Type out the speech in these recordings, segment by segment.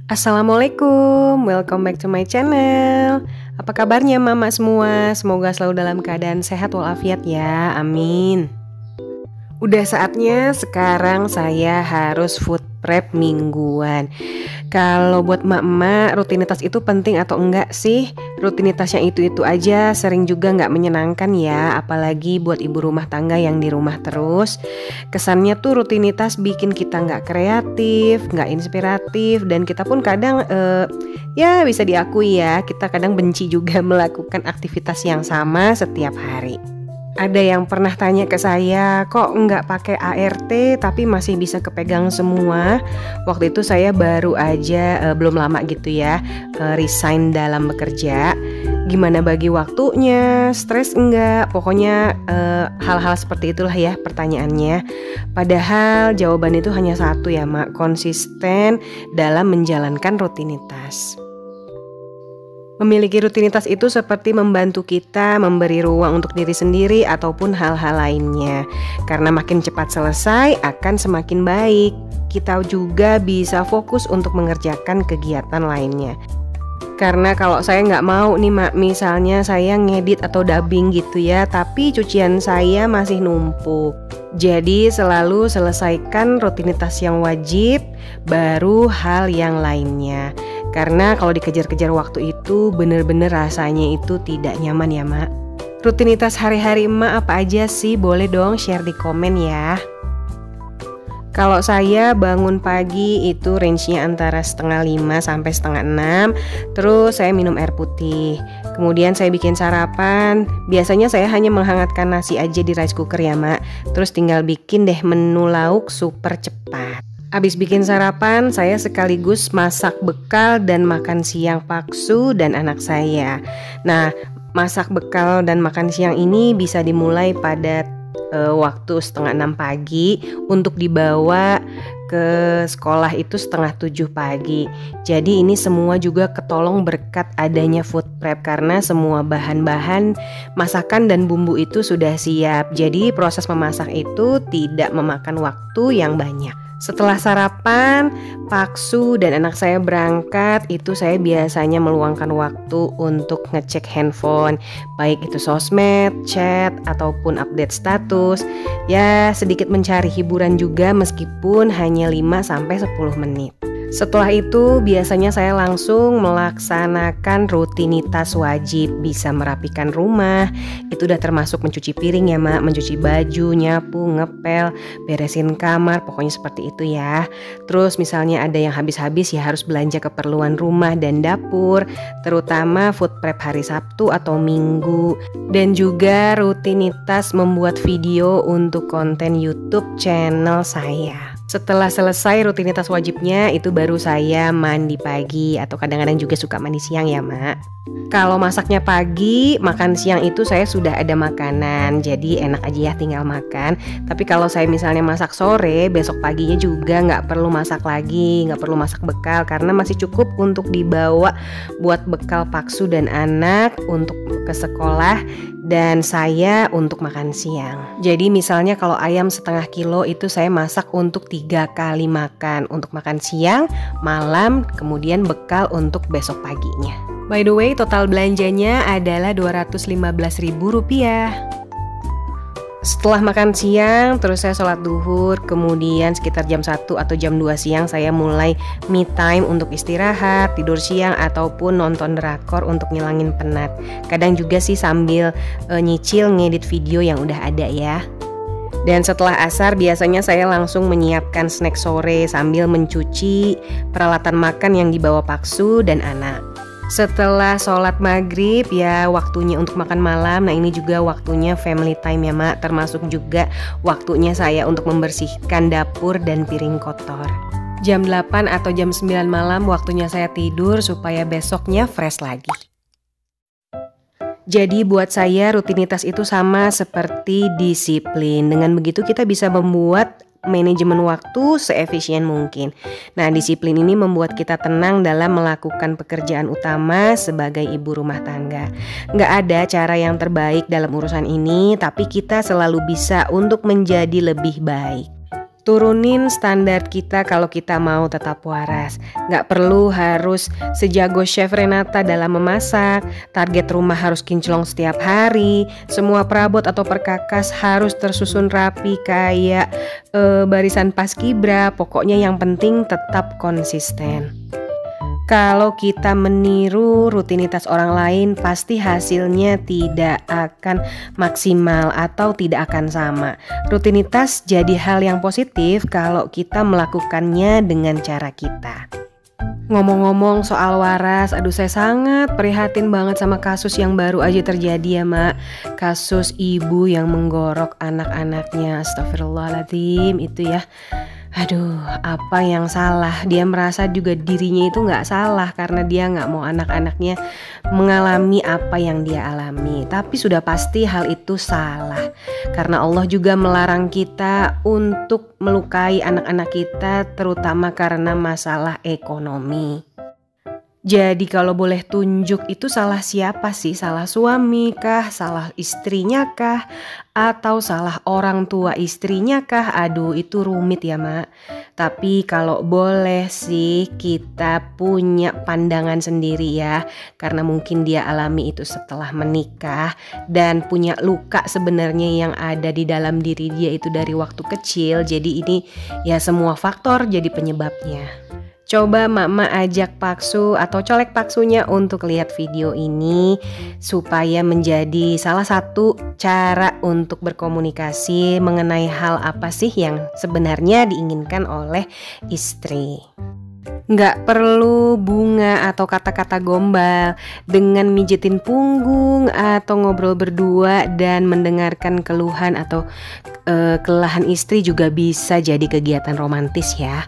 Assalamualaikum, welcome back to my channel. Apa kabarnya mama semua? Semoga selalu dalam keadaan sehat walafiat ya, amin. Udah saatnya sekarang saya harus food prep mingguan. Kalau buat emak-emak, rutinitas itu penting atau enggak sih? Rutinitasnya itu-itu aja sering juga nggak menyenangkan ya, apalagi buat ibu rumah tangga yang di rumah terus. Kesannya tuh rutinitas bikin kita nggak kreatif, nggak inspiratif, dan kita pun kadang ya bisa diakui ya, kita kadang benci juga melakukan aktivitas yang sama setiap hari. Ada yang pernah tanya ke saya, kok nggak pakai ART tapi masih bisa kepegang semua? Waktu itu saya baru aja belum lama gitu ya resign dalam bekerja. Gimana bagi waktunya? Stres enggak? Pokoknya hal-hal seperti itulah ya pertanyaannya. Padahal jawaban itu hanya satu ya Mak, konsisten dalam menjalankan rutinitas. Memiliki rutinitas itu seperti membantu kita memberi ruang untuk diri sendiri ataupun hal-hal lainnya. Karena makin cepat selesai akan semakin baik. Kita juga bisa fokus untuk mengerjakan kegiatan lainnya. Karena kalau saya nggak mau nih Mak, misalnya saya ngedit atau dubbing gitu ya, tapi cucian saya masih numpuk. Jadi selalu selesaikan rutinitas yang wajib, baru hal yang lainnya. Karena kalau dikejar-kejar waktu itu bener-bener rasanya itu tidak nyaman ya Mak. Rutinitas hari-hari Emak apa aja sih? Boleh dong share di komen ya. Kalau saya bangun pagi itu range-nya antara 5:30 sampai 5:30. Terus saya minum air putih. Kemudian saya bikin sarapan. Biasanya saya hanya menghangatkan nasi aja di rice cooker ya Mak. Terus tinggal bikin deh menu lauk super cepat. Habis bikin sarapan, saya sekaligus masak bekal dan makan siang Paksu dan anak saya. Nah, masak bekal dan makan siang ini bisa dimulai pada waktu 5:30 pagi untuk dibawa ke sekolah itu 6:30 pagi. Jadi ini semua juga ketolong berkat adanya food prep karena semua bahan-bahan masakan dan bumbu itu sudah siap. Jadi proses memasak itu tidak memakan waktu yang banyak. Setelah sarapan, Paksu dan anak saya berangkat, itu saya biasanya meluangkan waktu untuk ngecek handphone, baik itu sosmed, chat, ataupun update status. Ya sedikit mencari hiburan juga meskipun hanya 5-10 menit. Setelah itu biasanya saya langsung melaksanakan rutinitas wajib. Bisa merapikan rumah, itu udah termasuk mencuci piring ya Mak, mencuci baju, nyapu, ngepel, beresin kamar, pokoknya seperti itu ya. Terus misalnya ada yang habis-habis ya harus belanja keperluan rumah dan dapur, terutama food prep hari Sabtu atau Minggu. Dan juga rutinitas membuat video untuk konten YouTube channel saya. Setelah selesai rutinitas wajibnya, itu baru saya mandi pagi atau kadang-kadang juga suka mandi siang ya Mak. Kalau masaknya pagi, makan siang itu saya sudah ada makanan, jadi enak aja ya tinggal makan. Tapi kalau saya misalnya masak sore, besok paginya juga nggak perlu masak lagi, nggak perlu masak bekal karena masih cukup untuk dibawa buat bekal Paksu dan anak untuk ke sekolah dan saya untuk makan siang. Jadi misalnya kalau ayam 0,5 kilo itu saya masak untuk 3 kali makan, untuk makan siang, malam, kemudian bekal untuk besok paginya. By the way, total belanjanya adalah Rp215.000. Setelah makan siang, terus saya sholat duhur, kemudian sekitar jam 1 atau jam 2 siang saya mulai me time untuk istirahat, tidur siang, ataupun nonton drakor untuk ngilangin penat. Kadang juga sih sambil nyicil ngedit video yang udah ada ya. Dan setelah asar biasanya saya langsung menyiapkan snack sore sambil mencuci peralatan makan yang dibawa Paksu dan anak. Setelah sholat maghrib ya waktunya untuk makan malam. Nah ini juga waktunya family time ya Mak, termasuk juga waktunya saya untuk membersihkan dapur dan piring kotor. Jam 8 atau jam 9 malam waktunya saya tidur supaya besoknya fresh lagi. Jadi buat saya rutinitas itu sama seperti disiplin. Dengan begitu kita bisa membuat manajemen waktu seefisien mungkin. Nah, disiplin ini membuat kita tenang dalam melakukan pekerjaan utama sebagai ibu rumah tangga. Nggak ada cara yang terbaik dalam urusan ini, tapi kita selalu bisa untuk menjadi lebih baik. Turunin standar kita kalau kita mau tetap waras. Nggak perlu harus sejago Chef Renata dalam memasak, target rumah harus kinclong setiap hari, semua perabot atau perkakas harus tersusun rapi kayak barisan paskibra. Pokoknya yang penting tetap konsisten. Kalau kita meniru rutinitas orang lain, pasti hasilnya tidak akan maksimal atau tidak akan sama. Rutinitas jadi hal yang positif kalau kita melakukannya dengan cara kita. Ngomong-ngomong soal waras, aduh saya sangat prihatin banget sama kasus yang baru aja terjadi ya Mak. Kasus ibu yang menggorok anak-anaknya, astagfirullahaladzim itu ya. Aduh, apa yang salah? Dia merasa juga dirinya itu gak salah karena dia gak mau anak-anaknya mengalami apa yang dia alami. Tapi sudah pasti hal itu salah. Karena Allah juga melarang kita untuk melukai anak-anak kita, terutama karena masalah ekonomi. Jadi kalau boleh tunjuk itu salah siapa sih? Salah suami kah? Salah istrinya kah? Atau salah orang tua istrinya kah? Aduh itu rumit ya Mak. Tapi kalau boleh sih kita punya pandangan sendiri ya. Karena mungkin dia alami itu setelah menikah dan punya luka sebenarnya yang ada di dalam diri dia itu dari waktu kecil. Jadi ini ya semua faktor jadi penyebabnya. Coba Mama ajak Paksu atau colek Paksunya untuk lihat video ini supaya menjadi salah satu cara untuk berkomunikasi mengenai hal apa sih yang sebenarnya diinginkan oleh istri. Nggak perlu bunga atau kata-kata gombal, dengan mijetin punggung atau ngobrol berdua dan mendengarkan keluhan atau kelelahan istri juga bisa jadi kegiatan romantis ya.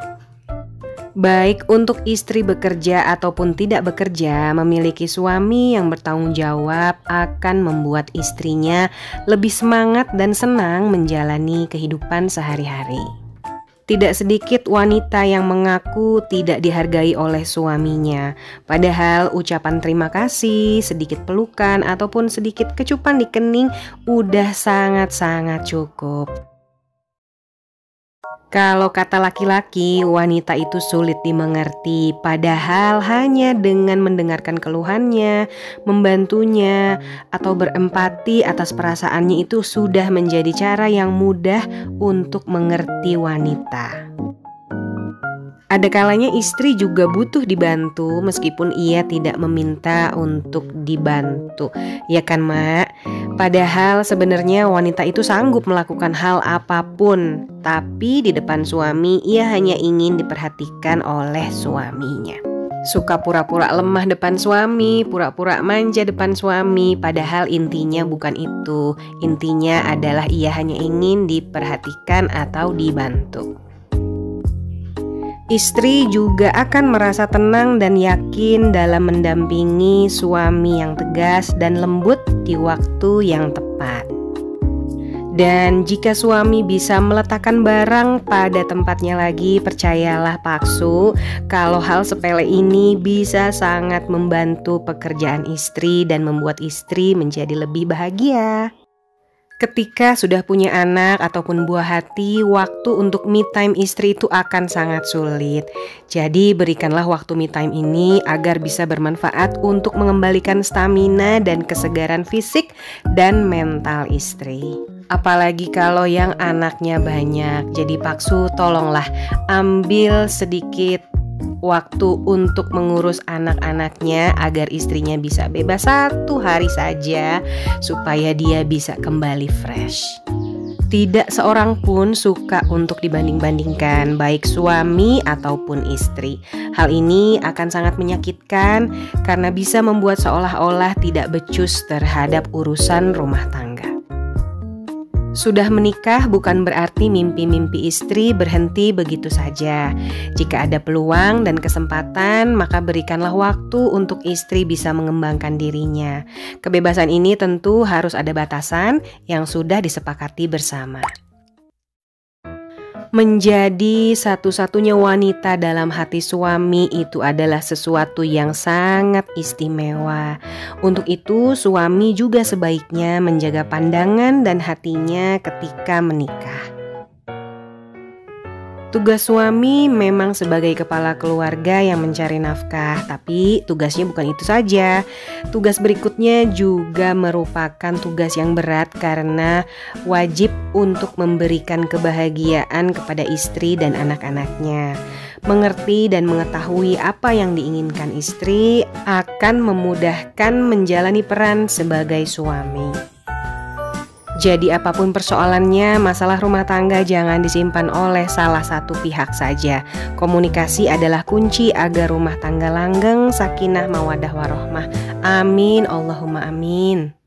Baik untuk istri bekerja ataupun tidak bekerja, memiliki suami yang bertanggung jawab akan membuat istrinya lebih semangat dan senang menjalani kehidupan sehari-hari. Tidak sedikit wanita yang mengaku tidak dihargai oleh suaminya. Padahal ucapan terima kasih, sedikit pelukan ataupun sedikit kecupan di kening udah sangat-sangat cukup. Kalau kata laki-laki, wanita itu sulit dimengerti, padahal hanya dengan mendengarkan keluhannya, membantunya, atau berempati atas perasaannya itu sudah menjadi cara yang mudah untuk mengerti wanita. Ada kalanya istri juga butuh dibantu meskipun ia tidak meminta untuk dibantu. Ya kan Mak? Padahal sebenarnya wanita itu sanggup melakukan hal apapun, tapi di depan suami ia hanya ingin diperhatikan oleh suaminya. Suka pura-pura lemah depan suami, pura-pura manja depan suami, padahal intinya bukan itu. Intinya adalah ia hanya ingin diperhatikan atau dibantu. Istri juga akan merasa tenang dan yakin dalam mendampingi suami yang tegas dan lembut di waktu yang tepat. Dan jika suami bisa meletakkan barang pada tempatnya lagi, percayalah Paksu, kalau hal sepele ini bisa sangat membantu pekerjaan istri dan membuat istri menjadi lebih bahagia. Ketika sudah punya anak ataupun buah hati, waktu untuk me time istri itu akan sangat sulit. Jadi berikanlah waktu me time ini agar bisa bermanfaat untuk mengembalikan stamina dan kesegaran fisik dan mental istri. Apalagi kalau yang anaknya banyak. Jadi Paksu tolonglah ambil sedikit waktu untuk mengurus anak-anaknya agar istrinya bisa bebas 1 hari saja supaya dia bisa kembali fresh. Tidak seorang pun suka untuk dibanding-bandingkan, baik suami ataupun istri. Hal ini akan sangat menyakitkan karena bisa membuat seolah-olah tidak becus terhadap urusan rumah tangga. Sudah menikah bukan berarti mimpi-mimpi istri berhenti begitu saja. Jika ada peluang dan kesempatan, maka berikanlah waktu untuk istri bisa mengembangkan dirinya. Kebebasan ini tentu harus ada batasan yang sudah disepakati bersama. Menjadi satu-satunya wanita dalam hati suami itu adalah sesuatu yang sangat istimewa. Untuk itu, suami juga sebaiknya menjaga pandangan dan hatinya ketika menikah. Tugas suami memang sebagai kepala keluarga yang mencari nafkah, tapi tugasnya bukan itu saja. Tugas berikutnya juga merupakan tugas yang berat karena wajib untuk memberikan kebahagiaan kepada istri dan anak-anaknya. Mengerti dan mengetahui apa yang diinginkan istri akan memudahkan menjalani peran sebagai suami. Jadi apapun persoalannya, masalah rumah tangga jangan disimpan oleh salah satu pihak saja. Komunikasi adalah kunci agar rumah tangga langgeng, sakinah, mawadah, warohmah. Amin, Allahumma amin.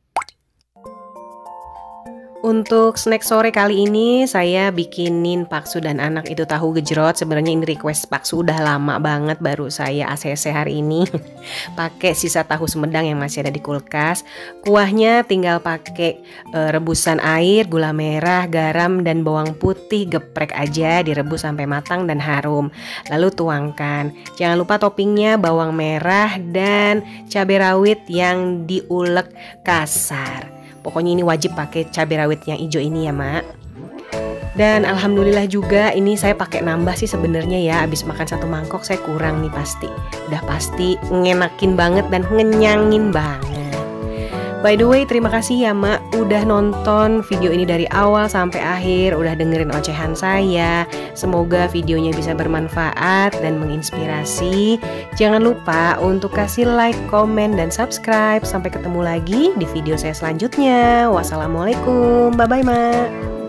Untuk snack sore kali ini saya bikinin bakso dan anak itu tahu gejrot. Sebenarnya ini request bakso udah lama banget, baru saya ACC hari ini. Pakai sisa tahu Sumedang yang masih ada di kulkas. Kuahnya tinggal pakai rebusan air, gula merah, garam dan bawang putih, geprek aja, direbus sampai matang dan harum. Lalu tuangkan. Jangan lupa toppingnya bawang merah dan cabai rawit yang diulek kasar. Pokoknya ini wajib pakai cabai rawit yang hijau ini ya, Mak. Dan alhamdulillah juga ini saya pakai nambah sih sebenarnya ya. Abis makan satu mangkok saya kurang nih pasti. Udah pasti ngenakin banget dan ngenyangin banget. By the way, terima kasih ya Mak udah nonton video ini dari awal sampai akhir, udah dengerin ocehan saya. Semoga videonya bisa bermanfaat dan menginspirasi. Jangan lupa untuk kasih like, komen, dan subscribe. Sampai ketemu lagi di video saya selanjutnya. Wassalamualaikum, bye-bye Mak.